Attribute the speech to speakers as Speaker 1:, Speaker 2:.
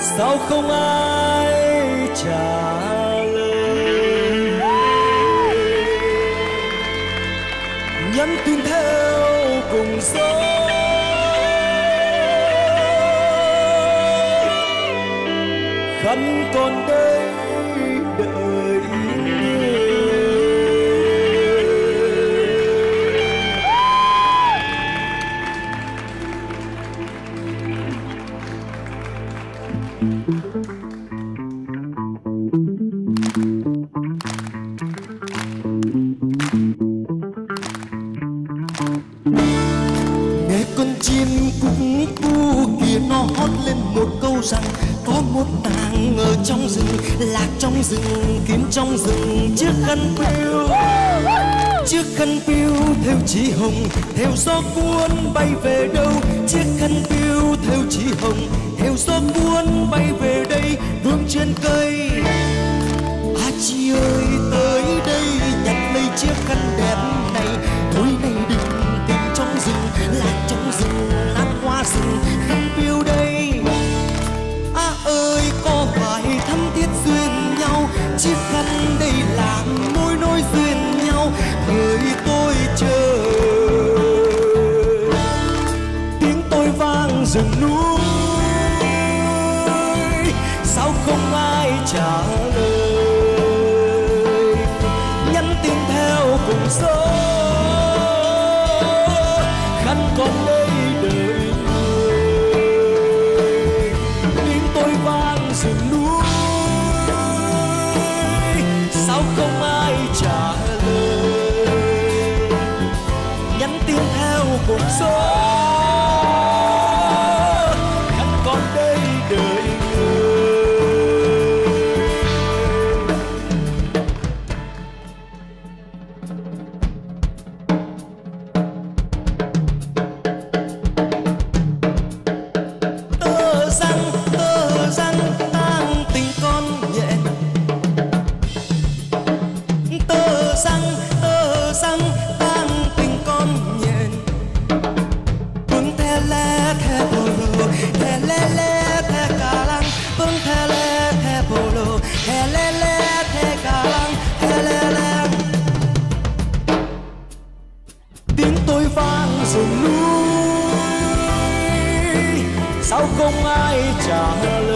Speaker 1: sao không ai trả lời. Nhắn tin theo cùng gió, khăn còn đây đợi người. Nghe con chim cúc cu kia nó hót lên một câu rằng có một nàng ở trong rừng, lạc trong rừng, kiếm trong rừng, chiếc khăn piêu, chiếc khăn piêu theo chỉ hồng, theo gió cuốn bay về đâu. Chiếc khăn piêu theo chỉ hồng, theo gió cuốn bay về đây, vương trên cây. À chị ơi tới đây nhặt lấy chiếc khăn đẹp này, thôi này đừng tìm trong rừng, lạc trong rừng, lạc qua rừng, khăn piêu đây. À ơi có phải thắm thiết duyên nhau, chiếc khăn đây là mối nối duyên nhau, người tôi chờ. Tiếng tôi vang rừng núi, sao không ai trả lời. Nhắn tin theo cùng gió, khăn còn đây đợi người. Tiếng tôi vang rừng núi, sao không ai trả lời. Nhắn tin theo cùng gió, khăn còn đây đợi người. Tơ răng tang tình con nhẹ, tơ răng tang tình con nhẹ. Vương the le the bolo, the le le the ca lăng. Vương the le the bolo, the le le the ca lăng, the le le. Tiếng tôi vang rừng núi, sao không ai trả lời.